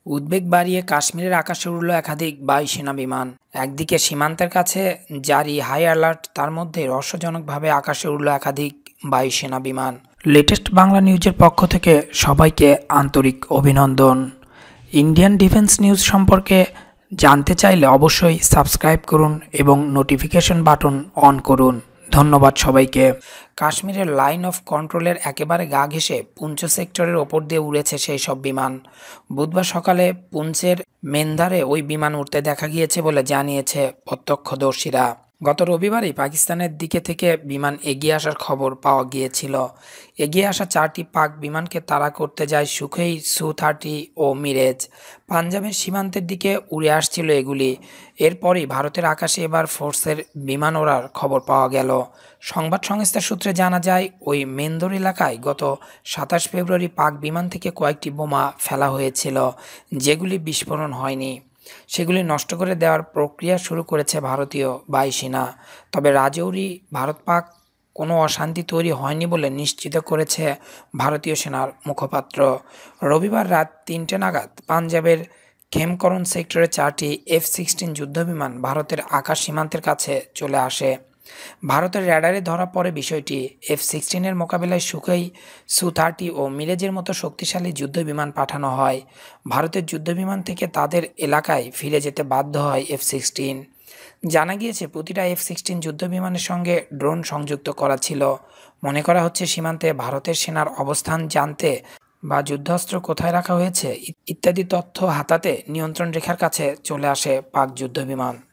উদ্বেগ বাড়িয়ে কাশ্মীরের আকাশে উড়ল একাধিক বায়ুসেনা বিমান। একদিকে সীমান্তের কাছে জারি হাই অ্যালার্ট, তার মধ্যে রহস্যজনকভাবে আকাশে উড়ল একাধিক বায়ুসেনা বিমান। লেটেস্ট বাংলা নিউজের পক্ষ থেকে সবাইকে আন্তরিক অভিনন্দন। ইন্ডিয়ান ডিফেন্স নিউজ সম্পর্কে জানতে চাইলে অবশ্যই সাবস্ক্রাইব করুন এবং নোটিফিকেশন বাটন অন করুন। ধন্যবাদ সবাইকে। কাশ্মীরের লাইন অফ কন্ট্রোলের একেবারে গা ঘেঁষে পুঞ্চ সেক্টরের ওপর দিয়ে উড়েছে সেই সব বিমান। বুধবার সকালে পুঞ্চের মেন্ধারে ওই বিমান উঠতে দেখা গিয়েছে বলে জানিয়েছে প্রত্যক্ষদর্শীরা। গত রবিবারই পাকিস্তানের দিকে থেকে বিমান এগিয়ে আসার খবর পাওয়া গিয়েছিল। এগিয়ে আসা 4টি পাক বিমানকে তাড়া করতে যায় সুখোই Su-30 ও মিরেজ। পাঞ্জাবের সীমান্তের দিকে উড়ে আসছিল এগুলি। এরপরই ভারতের আকাশে এবার ফোর্সের বিমান ওড়ার খবর পাওয়া গেল। সংবাদ সংস্থার সূত্রে জানা যায়, ওই মেন্দর এলাকায় গত 27 ফেব্রুয়ারি পাক বিমান থেকে কয়েকটি বোমা ফেলা হয়েছিল, যেগুলি বিস্ফোরণ হয়নি। সেগুলি নষ্ট করে দেওয়ার প্রক্রিয়া শুরু করেছে ভারতীয় বায়ুসেনা। তবে রাজৌরি ভারত পাক কোনো অশান্তি তৈরি হয়নি বলে নিশ্চিত করেছে ভারতীয় সেনার মুখপাত্র। রবিবার রাত 3টে নাগাদ পাঞ্জাবের খেমকরণ সেক্টরে 4টি F-16 যুদ্ধবিমান ভারতের আকাশ সীমান্তের কাছে চলে আসে। ভারতের র্যাডারে ধরা পড়ে বিষয়টি। F-16 মোকাবিলায় সুখোই Su-30 ও মিরেজের মতো শক্তিশালী যুদ্ধবিমান পাঠানো হয়। ভারতের যুদ্ধবিমান থেকে তাদের এলাকায় ফিরে যেতে বাধ্য হয় F-16। জানা গিয়েছে, প্রতিটা F-16 যুদ্ধবিমানের সঙ্গে ড্রোন সংযুক্ত করা ছিল। মনে করা হচ্ছে সীমান্তে ভারতের সেনার অবস্থান জানতে বা যুদ্ধাস্ত্র কোথায় রাখা হয়েছে ইত্যাদি তথ্য হাতাতে নিয়ন্ত্রণ রেখার কাছে চলে আসে পাক যুদ্ধবিমান।